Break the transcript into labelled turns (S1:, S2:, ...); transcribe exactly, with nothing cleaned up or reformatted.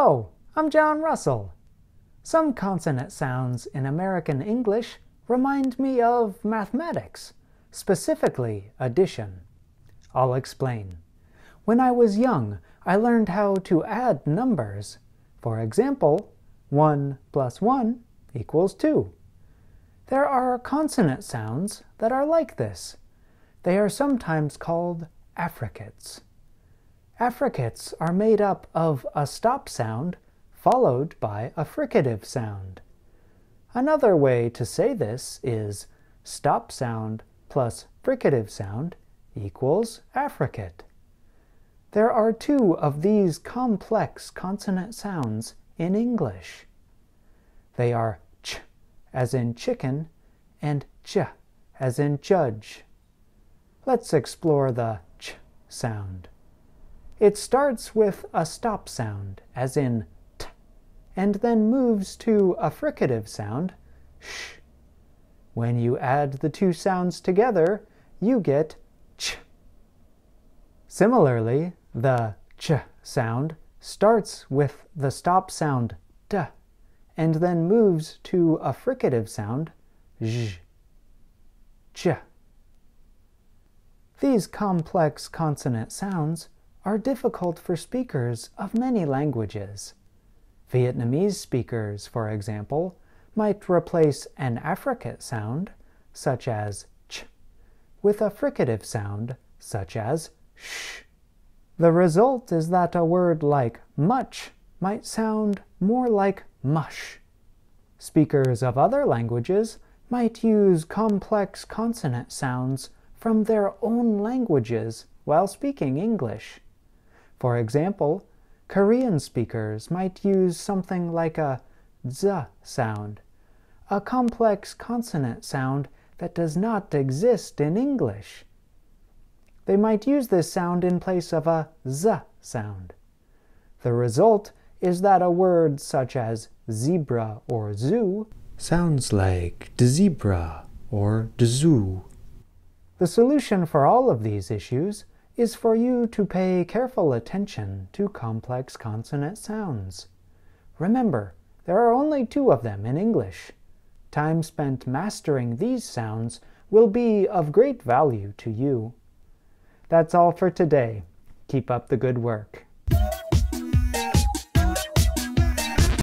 S1: Hello, I'm John Russell. Some consonant sounds in American English remind me of mathematics, specifically addition. I'll explain. When I was young, I learned how to add numbers. For example, one plus one equals two. There are consonant sounds that are like this. They are sometimes called affricates. Affricates are made up of a stop sound followed by a fricative sound. Another way to say this is stop sound plus fricative sound equals affricate. There are two of these complex consonant sounds in English. They are ch as in chicken and j as in judge. Let's explore the ch sound. It starts with a stop sound, as in t, and then moves to a fricative sound, sh. When you add the two sounds together, you get ch. Similarly, the ch sound starts with the stop sound d, and then moves to a fricative sound, zh. Ch. These complex consonant sounds are difficult for speakers of many languages. Vietnamese speakers, for example, might replace an affricate sound, such as ch, with a fricative sound, such as sh. The result is that a word like much might sound more like mush. Speakers of other languages might use complex consonant sounds from their own languages while speaking English. For example, Korean speakers might use something like a z sound, a complex consonant sound that does not exist in English. They might use this sound in place of a z sound. The result is that a word such as zebra or zoo sounds like dzebra or dzoo. The solution for all of these issues is for you to pay careful attention to complex consonant sounds. Remember, there are only two of them in English. Time spent mastering these sounds will be of great value to you. That's all for today. Keep up the good work.